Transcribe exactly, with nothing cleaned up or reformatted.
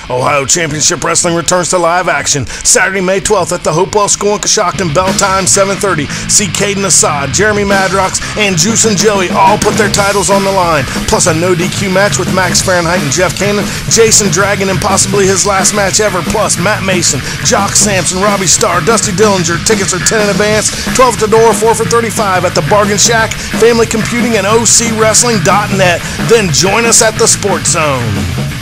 Ohio Championship Wrestling returns to live action Saturday, May twelfth at the Hopewell School in Coshocton. Bell time seven thirty. See Caden Assad, Jeremy Madrox, and Juice and Joey all put their titles on the line. Plus a no D Q match with Max Fahrenheit and Jeff Cannon, Jason Dragon in possibly his last match ever. Plus Matt Mason, Jock Sampson, Robbie Starr, Dusty Dillinger. Tickets are ten in advance, twelve at the door, four for thirty-five at the Bargain Shack, Family Computing, and O C Wrestling dot net. Then join us at the Sports Zone.